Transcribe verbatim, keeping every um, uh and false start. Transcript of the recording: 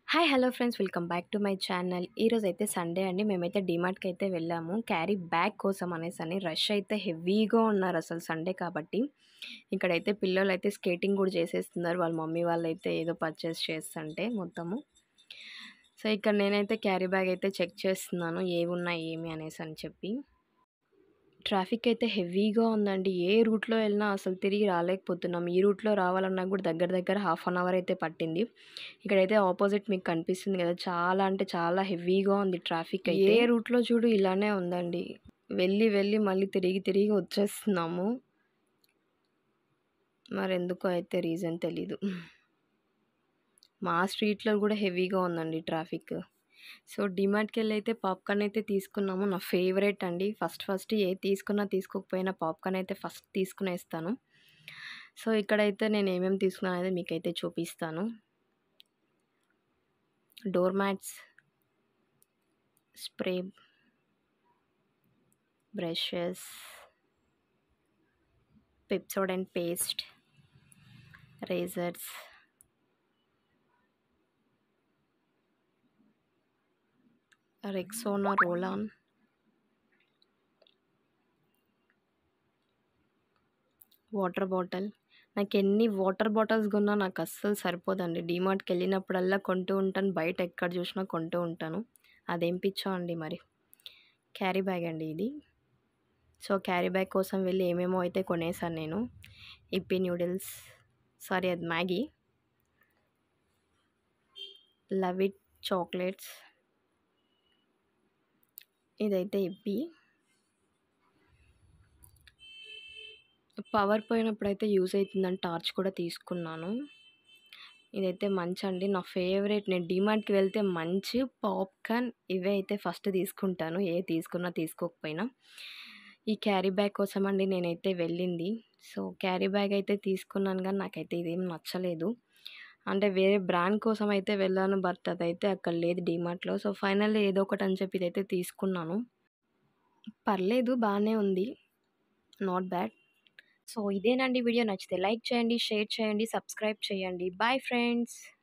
Hi hello friends welcome back to my channel. ఈరోజు అయితే Sunday అండి. మేమైతే డీమార్ట్‌కి అయితే వెళ్ళాము క్యారీ బ్యాగ్ కోసం అనేసని. రష్ అయితే హెవీగా ఉన్నారు అసలు సండే కాబట్టి. ఇక్కడైతే పిల్లలైతే స్కేటింగ్ కూడా చేసేస్తున్నారు. వాళ్ళ మమ్మీ వాళ్ళైతే ఏదో పర్చేస్ చేస్తుంటే మొత్తము. సో ఇక్కడ నేనైతే క్యారీ బ్యాగ్ అయితే చెక్ చేస్తున్నాను ఏవున్నాయి ఏమి అనేసని చెప్పి. ట్రాఫిక్ అయితే హెవీగా ఉందండి. ఏ రూట్‌లో వెళ్ళినా అసలు తిరిగి రాలేకపోతున్నాం. ఈ రూట్‌లో రావాలన్నా కూడా దగ్గర దగ్గర హాఫ్ అన్ అవర్ అయితే పట్టింది. ఇక్కడైతే ఆపోజిట్ మీకు కనిపిస్తుంది కదా! చాలా అంటే చాలా హెవీగా ఉంది ట్రాఫిక్ అయితే. ఏ రూట్‌లో చూడు ఇలానే ఉందండి. వెళ్ళి వెళ్ళి మళ్ళీ తిరిగి తిరిగి వచ్చేస్తున్నాము. మరెందుకో అయితే రీజన్ తెలీదు. మా స్ట్రీట్‌లో కూడా హెవీగా ఉందండి ట్రాఫిక్. సో డీమార్ట్‌కెళ్ళి అయితే పాప్‌కార్న్ అయితే తీసుకున్నాము. నా ఫేవరెట్ అండి. ఫస్ట్ ఫస్ట్ ఏది తీసుకున్నా తీసుకోకపోయినా పాప్‌కార్న్ అయితే ఫస్ట్ తీసుకునేస్తాను. సో ఇక్కడైతే నేను ఏమేమి తీసుకున్నాను అనేది మీకైతే చూపిస్తాను. Door mats, spray, brushes, Pepsodent paste, razors, Rexona roll on, water bottle. నాకు ఎన్ని వాటర్ బాటిల్స్ కొన్నా నాకు అస్సలు సరిపోదండి. డీమార్ట్‌కి వెళ్ళినప్పుడల్లా కొంటూ ఉంటాను. బయట ఎక్కడ చూసినా కొంటూ ఉంటాను. అదేం పిచ్చో అండి మరి. క్యారీ బ్యాగ్ అండి ఇది. సో క్యారీ బ్యాగ్ కోసం వెళ్ళి ఏమేమో అయితే కొనేసాను నేను. ఇప్పీ నూడిల్స్, సారీ అది మ్యాగీ, లవ్ ఇట్ చాక్లెట్స్, ఇదైతే ఇప్పీ. పవర్ పోయినప్పుడైతే యూజ్ అవుతుందని టార్చ్ కూడా తీసుకున్నాను. ఇదైతే మంచ్ అండి. నా ఫేవరెట్. నేను డీమార్ట్‌కి వెళ్తే మంచ్, పాప్‌కార్న్ ఇవే అయితే ఫస్ట్ తీసుకుంటాను. ఏది తీసుకున్నా తీసుకోకపోయినా. ఈ క్యారీ బ్యాగ్ కోసం అండి నేనైతే వెళ్ళింది. సో క్యారీ బ్యాగ్ అయితే తీసుకున్నాను గానీ నాకైతే ఇదేం నచ్చలేదు. అంటే వేరే బ్రాండ్ కోసం అయితే వెళ్ళాను. బట్ అదైతే అక్కడ లేదు డీమార్ట్‌లో. సో ఫైనల్లీ ఏదో ఒకటి అని చెప్పి ఇదైతే తీసుకున్నాను. పర్లేదు బానే ఉంది. Not bad. సో ఇదేనండి వీడియో. నచ్చితే లైక్ చేయండి, షేర్ చేయండి, సబ్స్క్రైబ్ చేయండి. Bye friends.